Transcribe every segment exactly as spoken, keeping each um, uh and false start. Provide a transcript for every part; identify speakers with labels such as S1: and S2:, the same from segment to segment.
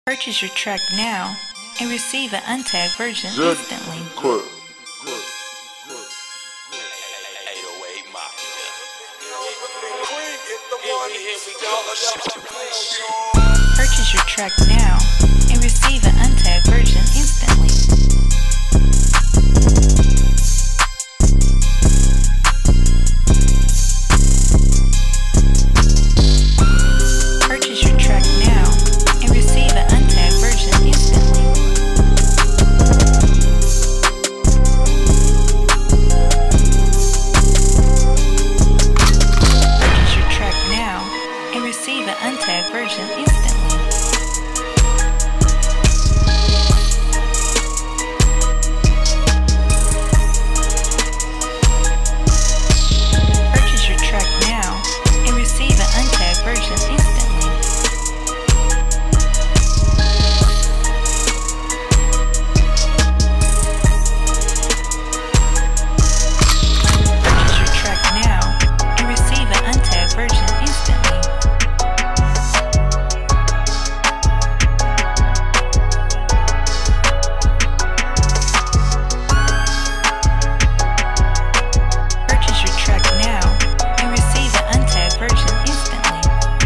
S1: Purchase your track now and receive an untagged version instantly.
S2: Cool.
S1: Purchase your track now and receive an untagged version instantly. Purchase your track now and receive an untagged version instantly. Purchase your track now and receive an untagged version instantly. Purchase your track now and receive an untagged version instantly. Purchase your track now and receive an untagged version instantly. Purchase your track now and receive an untagged version instantly.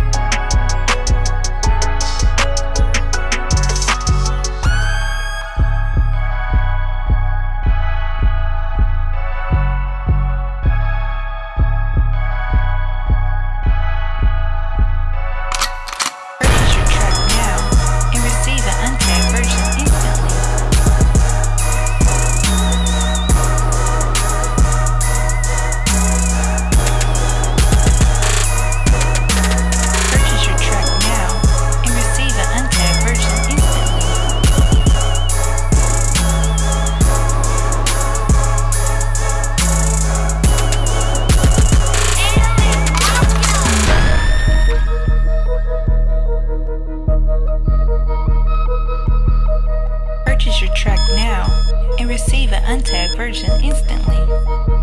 S1: Purchase your track now and receive an untagged version instantly. Purchase your track now and receive an untagged version instantly. Purchase your track now and receive an untagged version instantly.